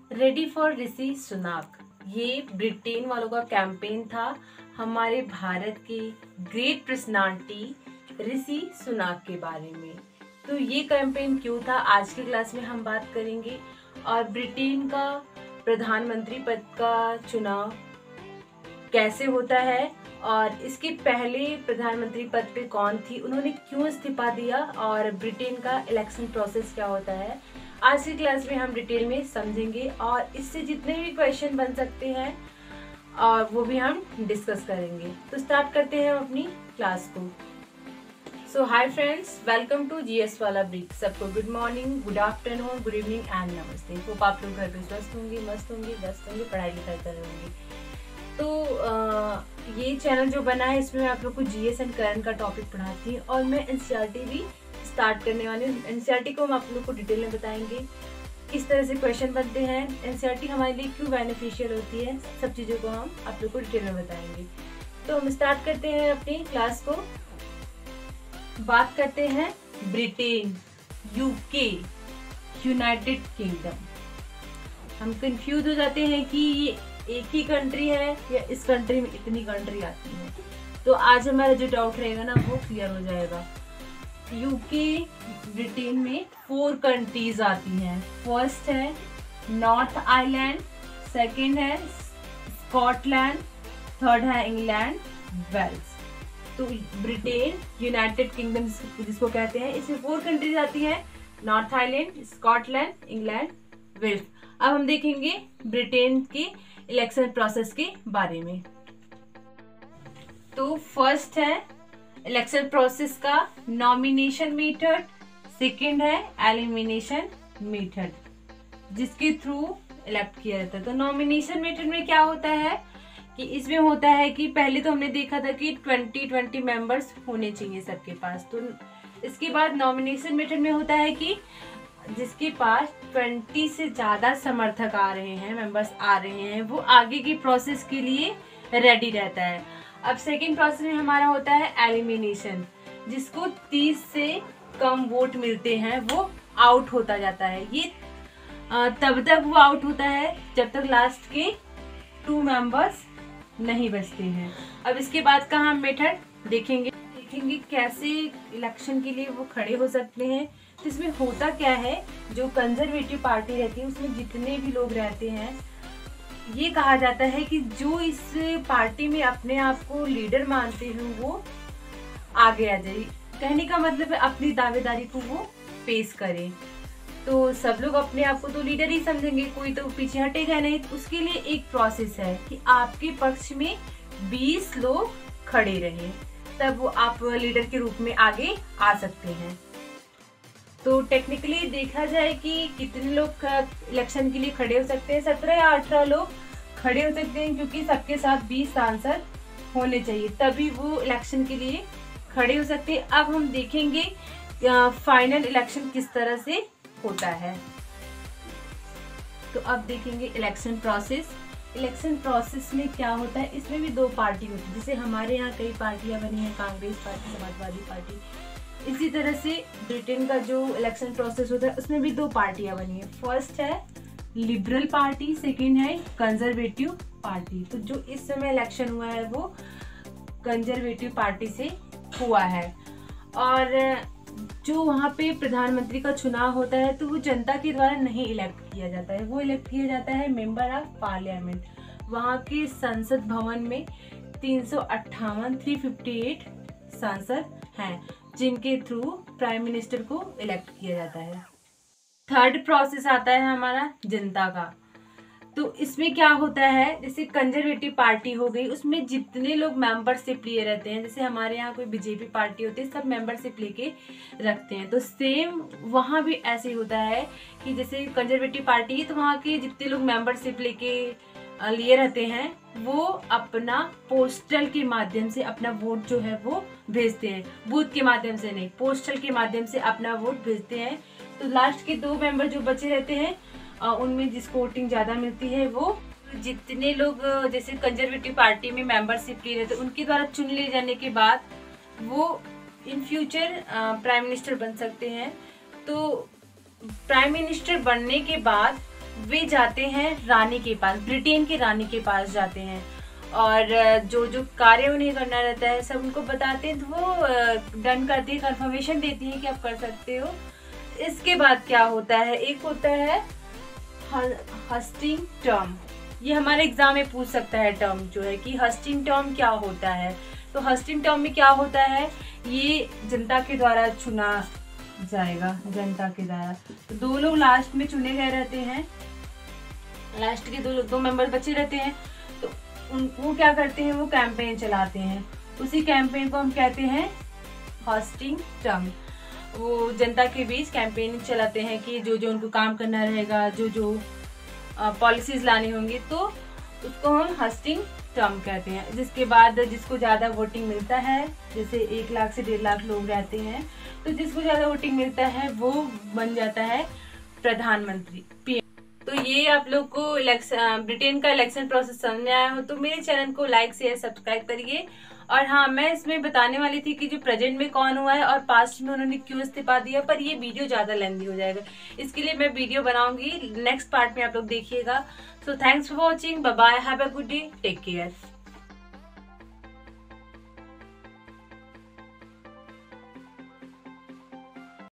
Ready for ऋषि सुनाक, ये Britain वालों का कैंपेन था हमारे भारत के ग्रेट पर्सनालिटी ऋषि सुनाक के बारे में। तो ये कैंपेन क्यों था, आज की क्लास में हम बात करेंगे। और ब्रिटेन का प्रधानमंत्री पद का चुनाव कैसे होता है, और इसके पहले प्रधानमंत्री पद पे कौन थी, उन्होंने क्यों इस्तीफा दिया, और ब्रिटेन का इलेक्शन प्रोसेस क्या होता है, आज की क्लास में हम डिटेल में समझेंगे। और इससे जितने भी क्वेश्चन बन सकते हैं और वो भी हम डिस्कस करेंगे। तो स्टार्ट करते हैं हम अपनी क्लास को। So hi friends, welcome to GS वाला ब्रीक। सबको good morning, good afternoon, good evening and नमस्ते। होप आप लोग घर पे स्वस्थ होंगे, मस्त होंगे, व्यस्त होंगे, पढ़ाई लिखाई कर रहे होंगे। तो ये चैनल जो बना है इसमें मैं आप लोग को जीएस एंड करंट का टॉपिक पढ़ाती हूँ, और मैं एनसीईआरटी भी स्टार्ट करने वाली हूँ। एनसीईआरटी को हम आप लोग को डिटेल में बताएंगे, किस तरह से क्वेश्चन बनते हैं, एनसीईआरटी हमारे लिए क्यों बेनिफिशियल होती है, सब चीज़ों को हम आप लोग को डिटेल में बताएंगे। तो हम स्टार्ट करते हैं अपनी क्लास को। बात करते हैं ब्रिटेन, यूके, यूनाइटेड किंगडम। हम कंफ्यूज हो जाते हैं कि ये एक ही कंट्री है या इस कंट्री में इतनी कंट्री आती है। तो आज हमारा जो डाउट रहेगा ना वो क्लियर हो जाएगा। यूके ब्रिटेन में 4 कंट्रीज आती हैं। फर्स्ट है नॉर्थ आयरलैंड, सेकंड है स्कॉटलैंड, थर्ड है इंग्लैंड, वेल्स। तो ब्रिटेन यूनाइटेड किंगडम जिसको कहते हैं, इसमें 4 कंट्रीज आती हैं, North Ireland, Scotland, England, Wales. अब हम देखेंगे ब्रिटेन के इलेक्शन प्रोसेस के बारे में। तो फर्स्ट है इलेक्शन प्रोसेस का नॉमिनेशन मेथड, सेकंड है एलिमिनेशन मेथड, जिसके थ्रू इलेक्ट किया जाता है। तो नॉमिनेशन मेथड में क्या होता है कि इसमें होता है कि पहले तो हमने देखा था कि 20 मेंबर्स होने चाहिए सबके पास। तो इसके बाद नॉमिनेशन मेथड में होता है कि जिसके पास 20 से ज्यादा समर्थक आ रहे हैं, मेंबर्स आ रहे हैं, वो आगे की प्रोसेस के लिए रेडी रहता है। अब सेकंड प्रोसेस में हमारा होता है एलिमिनेशन, जिसको 30 से कम वोट मिलते हैं वो आउट होता जाता है। ये तब तक वो आउट होता है जब तक लास्ट के 2 मेंबर्स नहीं बचते हैं। अब इसके बाद का हम मेथड देखेंगे कैसे इलेक्शन के लिए वो खड़े हो सकते हैं। तो इसमें होता क्या है, जो कंजर्वेटिव पार्टी रहती है उसमें जितने भी लोग रहते हैं, ये कहा जाता है कि जो इस पार्टी में अपने आप को लीडर मानते हैं वो आगे आ जाए। कहने का मतलब है अपनी दावेदारी को वो पेश करें। तो सब लोग अपने आप को तो लीडर ही समझेंगे, कोई तो पीछे हटेगा नहीं। तो उसके लिए एक प्रोसेस है कि आपके पक्ष में 20 लोग खड़े रहे, तब वो आप लीडर के रूप में आगे आ सकते हैं। तो टेक्निकली देखा जाए कि कितने लोग इलेक्शन के लिए खड़े हो सकते हैं, 17 या 18 लोग खड़े हो सकते हैं, क्योंकि सबके साथ 20 सांसद होने चाहिए, तभी वो इलेक्शन के लिए खड़े हो सकते हैं। अब हम देखेंगे फाइनल इलेक्शन किस तरह से होता है। तो अब देखेंगे इलेक्शन प्रोसेस। इलेक्शन प्रोसेस में क्या होता है, इसमें भी 2 पार्टी होती है। जैसे हमारे यहाँ कई पार्टियां बनी है, कांग्रेस पार्टी, समाजवादी पार्टी, इसी तरह से ब्रिटेन का जो इलेक्शन प्रोसेस होता है उसमें भी 2 पार्टियां बनी है। फर्स्ट है लिबरल पार्टी, सेकंड है कंजर्वेटिव पार्टी। तो जो इस समय इलेक्शन हुआ है वो कंजर्वेटिव पार्टी से हुआ है। और जो वहाँ पे प्रधानमंत्री का चुनाव होता है तो वो जनता के द्वारा नहीं इलेक्ट किया जाता है, वो इलेक्ट किया जाता है मेंबर ऑफ पार्लियामेंट। वहाँ के संसद भवन में 358 सांसद हैं, जिनके थ्रू प्राइम मिनिस्टर को इलेक्ट किया जाता है। थर्ड प्रोसेस आता है हमारा जनता का। तो इसमें क्या होता है, जैसे कंजर्वेटिव पार्टी हो गई, उसमें जितने लोग मेंबरशिप लिए रहते हैं, जैसे हमारे यहाँ कोई बीजेपी पार्टी होती है, सब मेंबरशिप लेके रखते हैं। तो सेम वहाँ भी ऐसे होता है कि जैसे कंजर्वेटिव पार्टी है तो वहाँ के जितने लोग मेंबरशिप लेके लिए रहते हैं वो अपना पोस्टल के माध्यम से अपना वोट जो है वो भेजते हैं, बूथ के माध्यम से नहीं, पोस्टल के माध्यम से अपना वोट भेजते हैं। तो लास्ट के 2 मेंबर जो बचे रहते हैं उनमें जिसको वोटिंग ज्यादा मिलती है, वो जितने लोग जैसे कंजर्वेटिव पार्टी में मेंबरशिप लिए रहते हैं उनके द्वारा चुन लिए जाने के बाद वो इन फ्यूचर प्राइम मिनिस्टर बन सकते हैं। तो प्राइम मिनिस्टर बनने के बाद वे जाते हैं रानी के पास, ब्रिटेन की रानी के पास जाते हैं, और जो जो कार्य उन्हें करना रहता है सब उनको बताते हैं, तो वो डन करती है, कंफर्मेशन देती है कि आप कर सकते हो। इसके बाद क्या होता है, एक होता है हस्टिंग टर्म। ये हमारे एग्जाम में पूछ सकता है टर्म जो है कि हस्टिंग टर्म क्या होता है। तो हस्टिंग टर्म में क्या होता है, ये जनता के द्वारा चुना जाएगा, जनता के द्वारा। तो 2 लोग लास्ट में चुने गए रहते हैं, लास्ट के 2 मेंबर बचे रहते हैं, तो वो क्या करते हैं, वो कैंपेन चलाते हैं। उसी कैंपेन को हम कहते हैं हस्टिंग टर्म। वो जनता के बीच कैंपेन चलाते हैं कि जो जो उनको काम करना रहेगा, जो जो पॉलिसीज लानी होंगी, तो उसको हम हस्टिंग टर्म कहते हैं। जिसके बाद जिसको ज़्यादा वोटिंग मिलता है, जैसे 1 लाख से 1.5 लाख लोग रहते हैं, तो जिसको ज़्यादा वोटिंग मिलता है वो बन जाता है प्रधानमंत्री, पीएम। तो ये आप लोग को ब्रिटेन का इलेक्शन प्रोसेस समझ में आया हो तो मेरे चैनल को लाइक शेयर सब्सक्राइब करिए। और हाँ, मैं इसमें बताने वाली थी कि जो प्रेजेंट में कौन हुआ है और पास्ट में उन्होंने क्यों इस्तीफा दिया, पर ये वीडियो ज़्यादा लेंथी हो जाएगा, इसके लिए मैं वीडियो बनाऊंगी, नेक्स्ट पार्ट में आप लोग देखिएगा। So thanks for watching, bye bye, have a good day, take care.